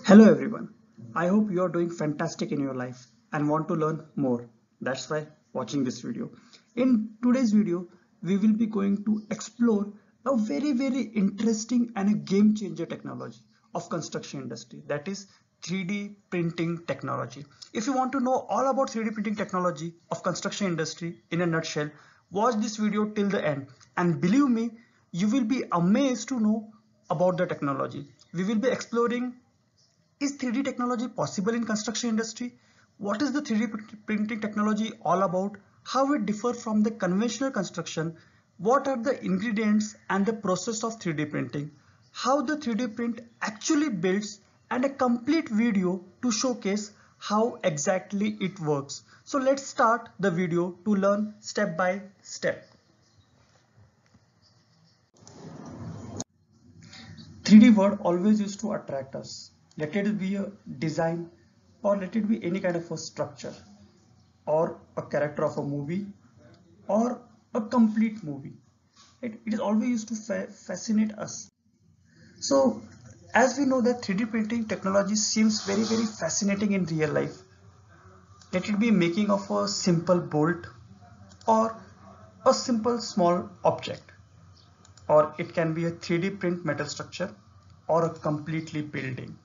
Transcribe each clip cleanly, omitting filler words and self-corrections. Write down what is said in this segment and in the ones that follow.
Hello everyone. I hope you are doing fantastic in your life and want to learn more. That's why watching this video. In today's video, we will be going to explore a very interesting and a game changer technology of construction industry, that is 3D printing technology. If you want to know all about 3D printing technology of construction industry in a nutshell, watch this video till the end and believe me, you will be amazed to know about the technology. We will be exploring, is 3D technology possible in construction industry? What is the 3D printing technology all about? How it differ from the conventional construction? What are the ingredients and the process of 3D printing? How the 3D print actually builds, and a complete video to showcase how exactly it works. So let's start the video to learn step by step. 3D word always used to attract us. Let it be a design or let it be any kind of a structure or a character of a movie or a complete movie. It is always used to fascinate us. So as we know that 3D printing technology seems very fascinating in real life. Let it be making of a simple bolt or a simple small object, or it can be a 3D print metal structure or a completely building.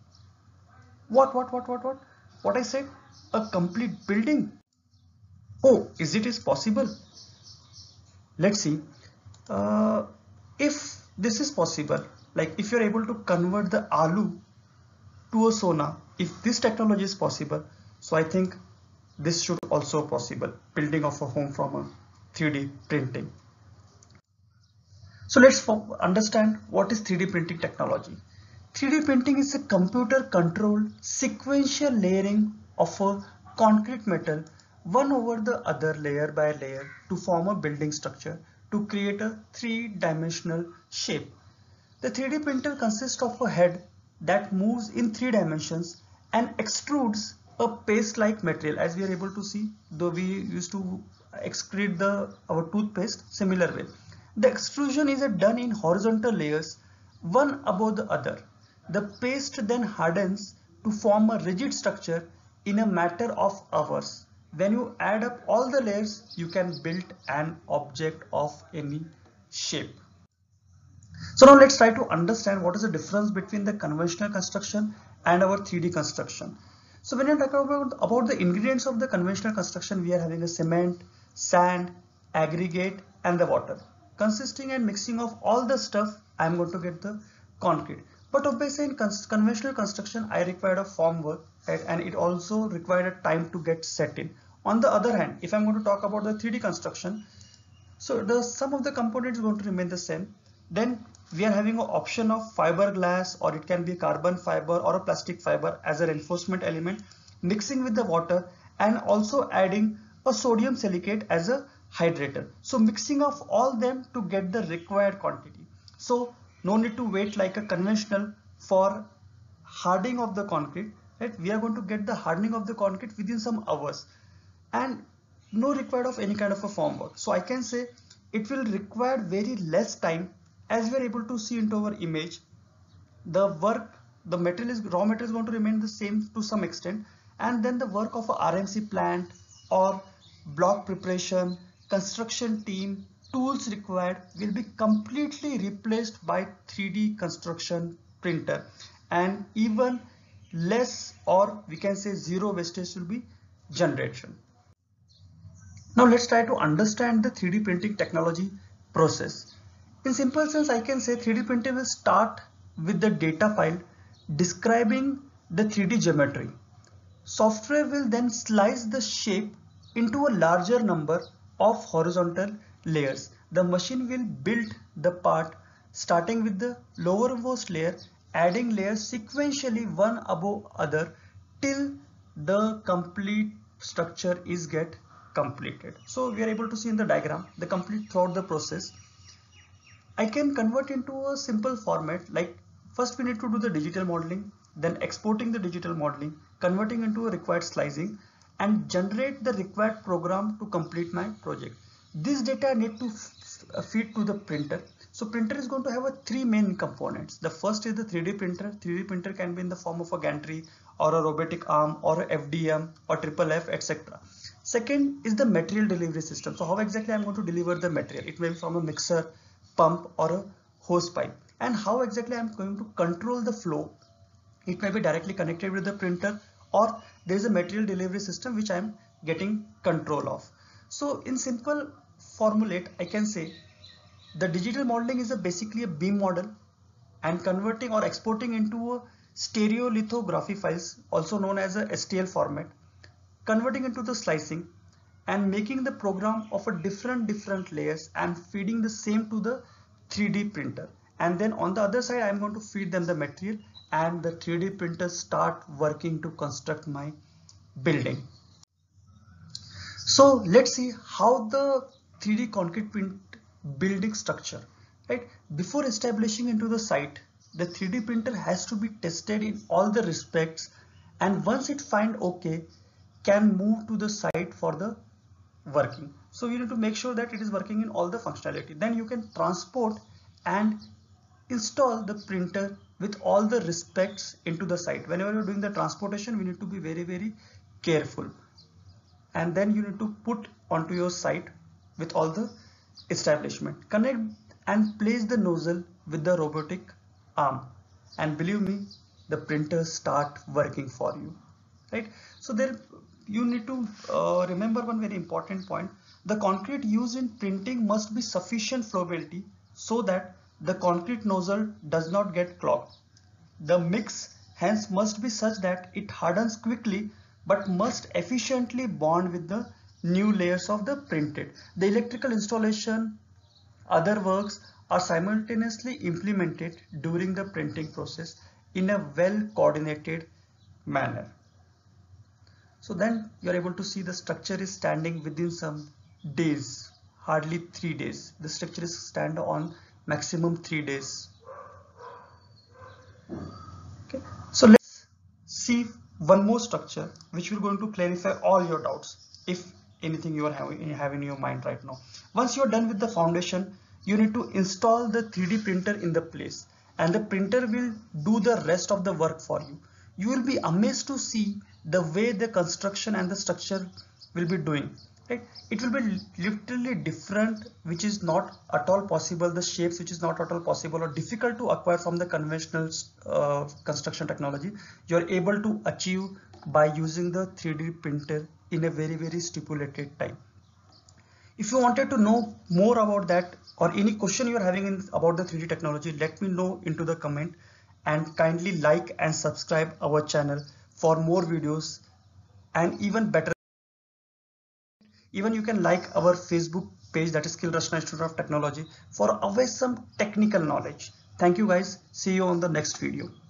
What I said? A complete building? Oh, is possible? Let's see. Uh, if this is possible, like if you're able to convert the aloo to a sona, if this technology is possible, so I think this should also possible, building of a home from a 3D printing. So let's understand what is 3D printing technology. 3D printing is a computer controlled sequential layering of a concrete metal one over the other layer by layer to form a building structure to create a three-dimensional shape. The 3D printer consists of a head that moves in 3 dimensions and extrudes a paste-like material, as we are able to see, though we used to excrete our toothpaste similar way. The extrusion is done in horizontal layers, one above the other. The paste then hardens to form a rigid structure in a matter of hours. When you add up all the layers, you can build an object of any shape. So now let's try to understand what is the difference between the conventional construction and our 3D construction. So when you talk about the ingredients of the conventional construction, we are having a cement, sand, aggregate and the water. Consisting and mixing of all the stuff, I am going to get the concrete. But obviously in conventional construction, I required a form work, right? And it also required a time to get set in. On the other hand, if I'm going to talk about the 3D construction, so the some of the components is going to remain the same. Then we are having an option of fiberglass, or it can be carbon fiber or a plastic fiber as a reinforcement element, mixing with the water and also adding a sodium silicate as a hydrator. So mixing of all them to get the required quantity. So no need to wait like a conventional for hardening of the concrete, right? We are going to get the hardening of the concrete within some hours and no required of any kind of a form work. So I can say it will require very less time. As we are able to see into our image, the work, the material is raw material is going to remain the same to some extent, and then the work of a RMC plant or block preparation, construction team, tools required will be completely replaced by 3D construction printer, and even less, or we can say zero wastage will be generation. Now let's try to understand the 3D printing technology process. In simple sense, I can say 3D printing will start with the data file describing the 3D geometry. Software will then slice the shape into a larger number of horizontal layers. The machine will build the part starting with the lowermost layer, adding layers sequentially one above other till the complete structure is get completed. So we are able to see in the diagram the complete throughout the process. I can convert into a simple format, like first we need to do the digital modeling, then exporting the digital modeling, converting into a required slicing and generate the required program to complete my project. This data need to feed to the printer. So printer is going to have three main components. The first is the 3D printer. 3D printer can be in the form of a gantry or a robotic arm or a FDM or triple F, etc. Second is the material delivery system. So how exactly I'm going to deliver the material? It may be from a mixer, pump or a hose pipe. And how exactly I'm going to control the flow? It may be directly connected with the printer, or there is a material delivery system which I am getting control of. So in simple formulate, I can say the digital modeling is basically a beam model, and converting or exporting into a stereolithography files, also known as a STL format, converting into the slicing and making the program of a different layers and feeding the same to the 3D printer. And then on the other side, I'm going to feed them the material, and the 3D printer start working to construct my building. So let's see how the 3D concrete print building structure, right? Before establishing into the site, the 3D printer has to be tested in all the respects, and once it find okay, can move to the site for the working. So you need to make sure that it is working in all the functionality. Then you can transport and install the printer with all the respects into the site. Whenever you're doing the transportation, we need to be very careful. And then you need to put onto your site with all the establishment. Connect and place the nozzle with the robotic arm, and believe me, the printers start working for you, right? So there you need to remember one very important point. The concrete used in printing must be sufficient flowability so that the concrete nozzle does not get clogged. The mix hence must be such that it hardens quickly but must efficiently bond with the new layers of the printed. The electrical installation, other works are simultaneously implemented during the printing process in a well coordinated manner. So then you are able to see the structure is standing within some days, hardly 3 days. The structure is stand on maximum 3 days. Okay, so let's see one more structure which will going to clarify all your doubts, if anything you are having in your mind right now. Once you are done with the foundation, you need to install the 3D printer in the place, and the printer will do the rest of the work for you. You will be amazed to see the way the construction and the structure will be doing, right? It will be literally different, which is not at all possible, the shapes which is not at all possible or difficult to acquire from the conventional construction technology, you are able to achieve by using the 3D printer in a very stipulated time. If you wanted to know more about that, or any question you are having about the 3D technology, let me know into the comment, and kindly like and subscribe our channel for more videos. And even better, even you can like our Facebook page, that is Skill Rachna Institute of Technology, for always some technical knowledge. Thank you guys. See you on the next video.